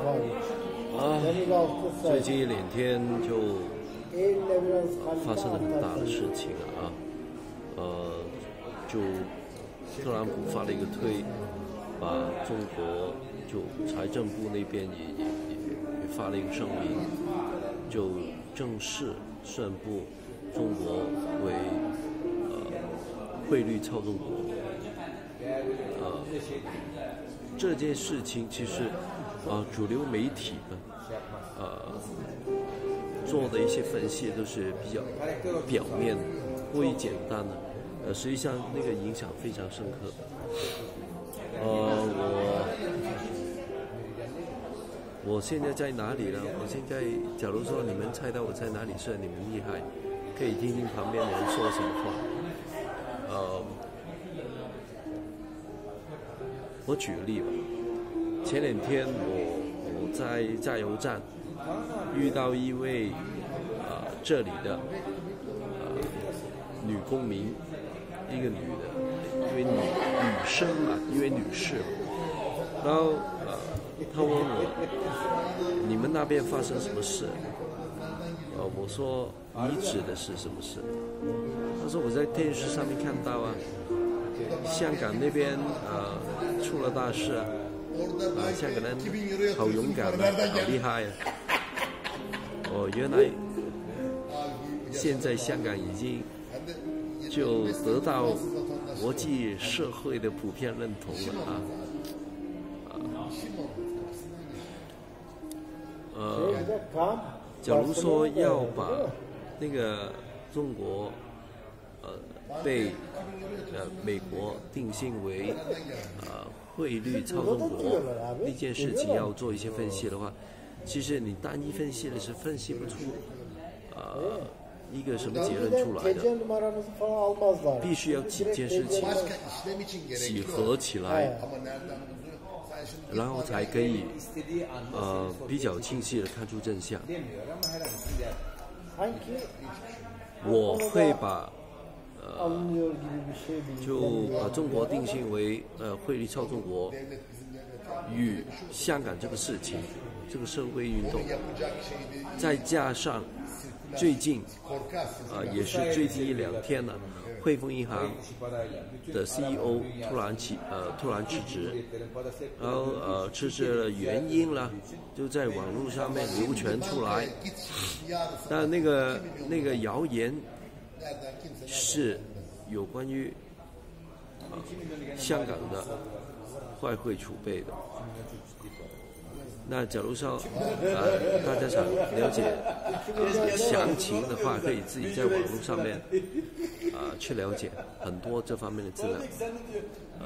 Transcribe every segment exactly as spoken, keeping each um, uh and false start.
啊，最近一两天就发生了很大的事情啊，呃，就特朗普发了一个推，把中国就财政部那边也也也也发了一个声明，就正式宣布中国为呃汇率操纵国。呃，这件事情其实啊、呃，主流媒体呢，呃，做的一些分析都是比较表面的、过于简单的，呃，实际上那个影响非常深刻。呃，我我现在在哪里呢？我现在，假如说你们猜到我在哪里，是你们厉害，可以听听旁边的人说什么话。呃。我举个例吧，前两天我我在加油站遇到一位啊、呃、这里的呃女公民，一个女的，一位女女生嘛，一位女士，然后呃她问我你们那边发生什么事？呃我说你指的是什么事？她说我在电视上面看到啊。香港那边呃出了大事啊，啊香港人好勇敢啊，好厉害啊！哦，原来现在香港已经就得到国际社会的普遍认同了啊啊呃，假如说要把那个中国呃被呃美国定性为呃汇率操纵国那件事情要做一些分析的话，其实你单一分析的是分析不出呃一个什么结论出来的，必须要几件事情集合起来，然后才可以呃比较清晰的看出真相。我会把呃，就把中国定性为呃汇率操纵国，与香港这个事情，这个社会运动，再加上最近啊、呃、也是最近一两天呢，汇丰银行的 C E O 突然起呃突然辞职，然后呃辞职的原因呢，就在网络上面流传出来，但那个那个谣言。是有关于、呃、香港的外汇储备的。那假如说呃大家想了解、呃、详情的话，可以自己在网络上面啊、呃、去了解很多这方面的资料。呃，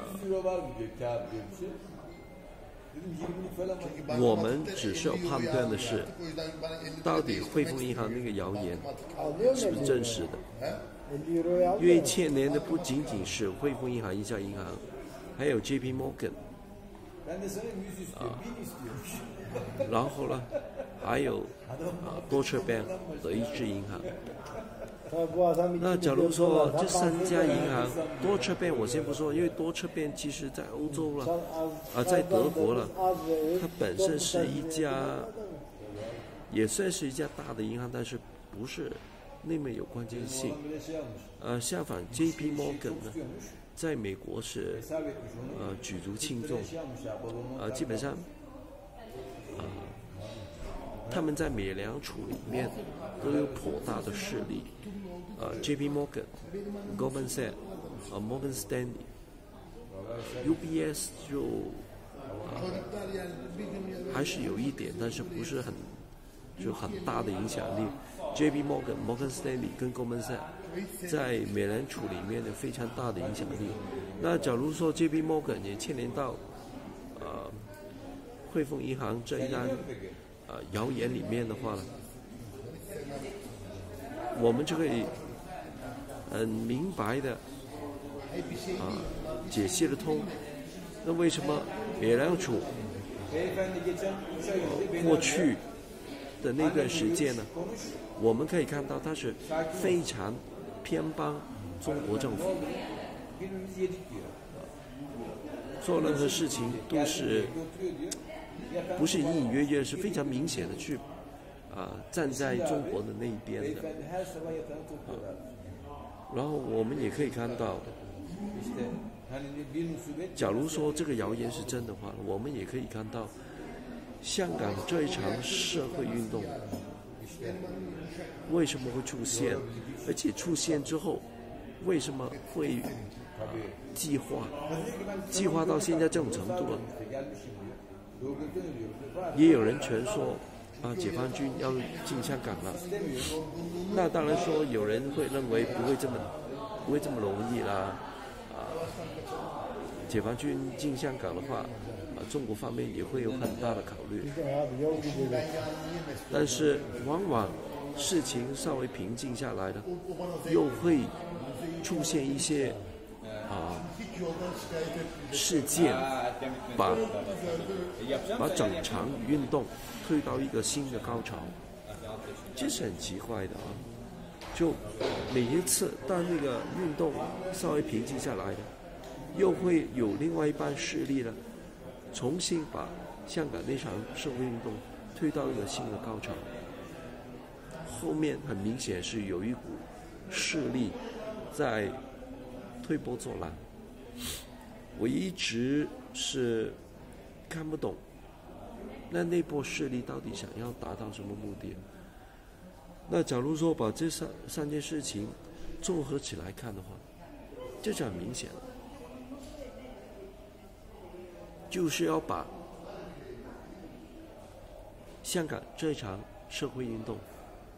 我们只需要判断的是，到底汇丰银行那个谣言是不是真实的？因为牵连的不仅仅是汇丰银行一家银行，还有 J P Morgan 啊，然后呢，还有啊 Deutsche Bank 德意志银行。那假如说这三家银行 ，Deutsche Bank 我先不说，因为 Deutsche Bank 其实在欧洲了，啊，在德国了，它本身是一家，也算是一家大的银行，但是不是那么有关键性。呃，相反 ，J P Morgan 呢，在美国是呃举足轻重，呃，基本上，呃，他们在美联储里面都有颇大的势力。呃 ，J P Morgan、Goldman Sachs、呃 Morgan Stanley、U B S 就呃还是有一点，但是不是很就很大的影响力。J P Morgan、Morgan Stanley 跟 Goldman Sachs 在美联储里面有非常大的影响力。那假如说 J P Morgan 也牵连到呃汇丰银行这一单呃谣言里面的话呢，我们就可以很明白的啊解析得通。那为什么美联储、呃、过去的那段时间呢，我们可以看到它是非常偏帮中国政府， 做任何事情都是不是隐隐约约，是非常明显的去啊站在中国的那一边的。啊，然后我们也可以看到，假如说这个谣言是真的话，我们也可以看到香港这一场社会运动为什么会出现，而且出现之后为什么会激化，激化到现在这种程度了。也有人传说啊，解放军要进香港了。那当然说，有人会认为不会这么不会这么容易啦。啊，解放军进香港的话，啊，中国方面也会有很大的考虑。但是往往事情稍微平静下来了，又会出现一些啊事件，把把整场运动推到一个新的高潮，这是很奇怪的啊！就每一次当那个运动稍微平静下来了，又会有另外一半势力了，重新把香港那场社会运动推到一个新的高潮。后面很明显是有一股势力在推波助澜。我一直是看不懂，那那波势力到底想要达到什么目的？那假如说把这三三件事情综合起来看的话，这就很明显了，就是要把香港这一场社会运动，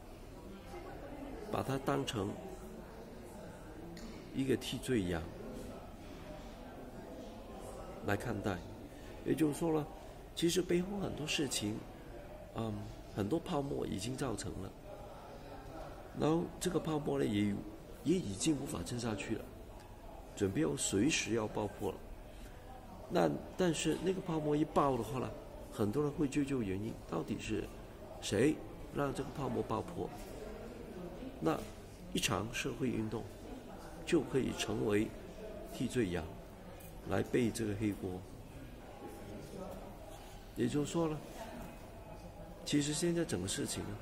把它当成一个替罪羊来看待。也就是说了，其实背后很多事情，嗯，很多泡沫已经造成了，然后这个泡沫呢，也也已经无法撑下去了，准备要随时要爆破了。那但是那个泡沫一爆的话呢，很多人会追究原因，到底是谁让这个泡沫爆破？那一场社会运动就可以成为替罪羊，来背这个黑锅。也就是说了，其实现在整个事情呢，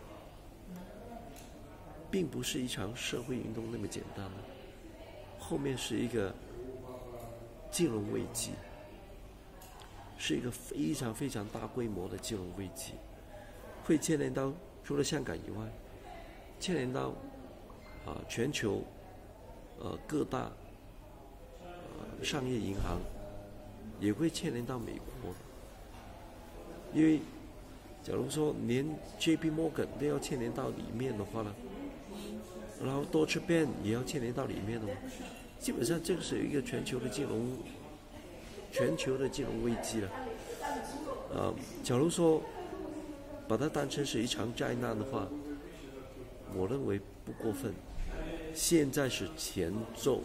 并不是一场社会运动那么简单了，后面是一个金融危机，是一个非常非常大规模的金融危机，会牵连到除了香港以外，牵连到啊全球呃各大呃商业银行，也会牵连到美国。因为假如说连 J P Morgan 都要牵连到里面的话呢，然后 Deutsche Bank 也要牵连到里面的话，基本上这个是一个全球的金融全球的金融危机了。呃，假如说把它当成是一场灾难的话，我认为不过分。现在是前奏，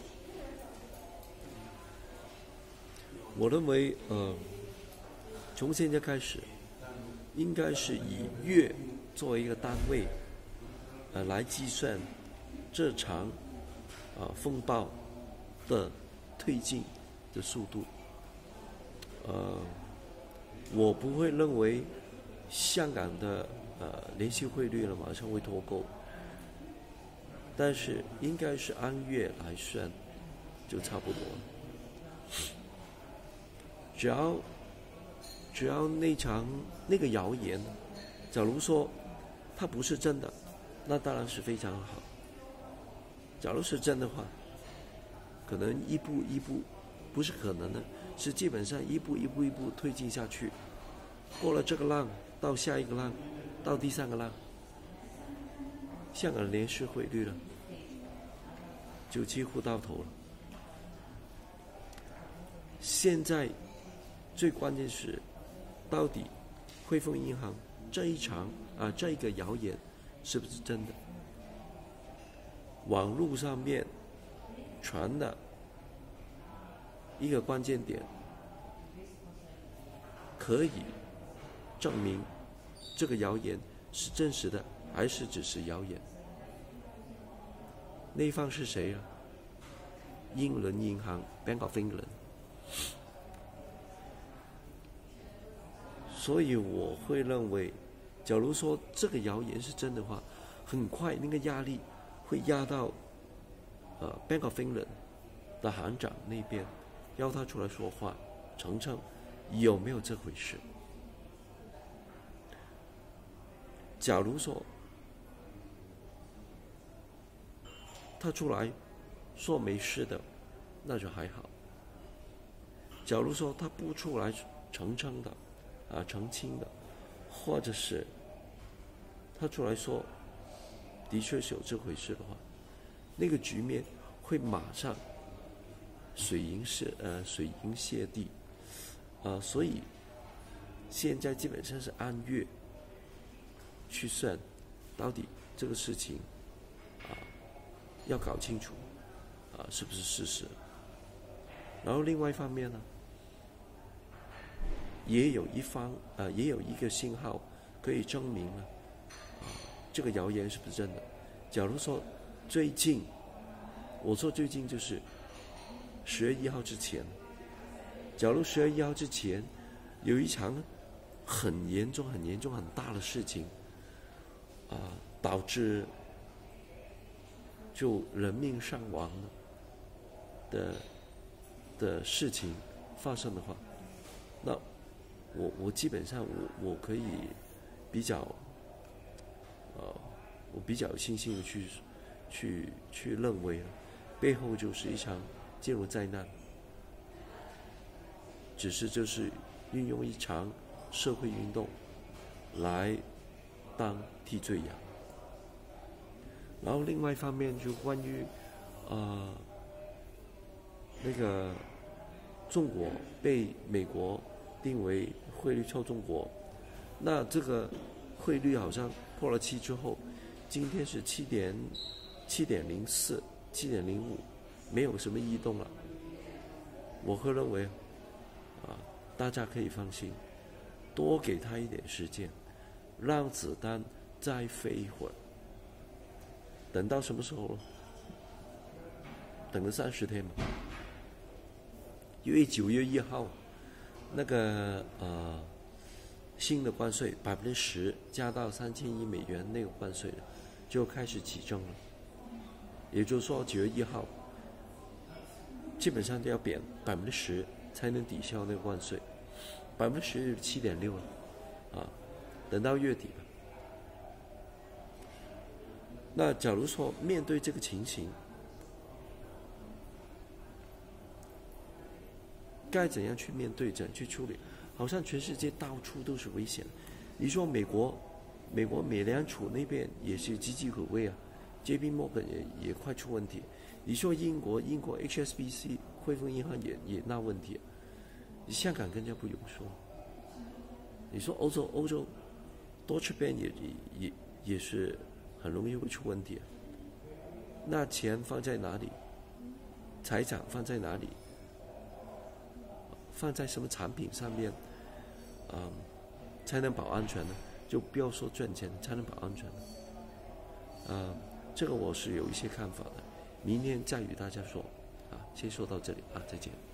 我认为呃，从现在开始，应该是以月作为一个单位，呃，来计算这场啊、呃、风暴的推进的速度。呃，我不会认为香港的呃联系汇率呢马上会脱钩，但是应该是按月来算，就差不多了。只要只要那场那个谣言，假如说它不是真的，那当然是非常好。假如是真的话，可能一步一步，不是可能的，是基本上一步一步一步推进下去，过了这个浪，到下一个浪，到第三个浪，香港的联系汇率了，就几乎到头了。现在最关键是，到底汇丰银行这一场啊这一个谣言是不是真的？网络上面传的一个关键点，可以证明这个谣言是真实的，还是只是谣言？那一方是谁啊？英伦银行 Bank of England。 所以我会认为，假如说这个谣言是真的话，很快那个压力会压到呃 Bank of England 的行长那边，要他出来说话，澄清有没有这回事。假如说他出来说没事的，那就还好。假如说他不出来澄清的，啊澄清的，或者是他出来说的确是有这回事的话，那个局面会马上水银泻呃水银泻地，啊、呃，所以现在基本上是按月去算，到底这个事情啊要搞清楚啊是不是事实。然后另外一方面呢，也有一方啊、呃、也有一个信号可以证明了啊这个谣言是不是真的。假如说最近，我说最近就是十月一号之前，假如十月一号之前有一场很严重、很严重、很大的事情，啊、呃，导致就人命伤亡的的事情发生的话，那我我基本上我我可以比较，呃，我比较有信心的去去去认为，背后就是一场建筑灾难，只是就是运用一场社会运动来当替罪羊。然后另外一方面就关于呃那个中国被美国定为汇率操纵国，那这个汇率好像破了七之后，今天是七点七点零四、七点零五，没有什么异动了。我会认为啊，大家可以放心，多给他一点时间，让子弹再飞一会儿。等到什么时候？等个三十天吧。因为九月一号，那个呃新的关税百分之十加到三千亿美元那个关税就开始起征了。也就是说，九月一号基本上都要贬百分之十才能抵消那个关税，百分之十就是七点六了，啊，等到月底吧。那假如说面对这个情形，该怎样去面对，怎样去处理？好像全世界到处都是危险。你说美国，美国美联储那边也是岌岌可危啊 ，J P Morgan 也也快出问题。你说英国，英国 H S B C 汇丰银行也也闹问题、啊，香港更加不用说。你说欧洲，欧洲 Deutsche Bank 也也也也是很容易会出问题、啊。那钱放在哪里？财产放在哪里？放在什么产品上面，嗯，才能保安全呢？就不要说赚钱，才能保安全呢。嗯，这个我是有一些看法的，明天再与大家说。啊，先说到这里啊，再见。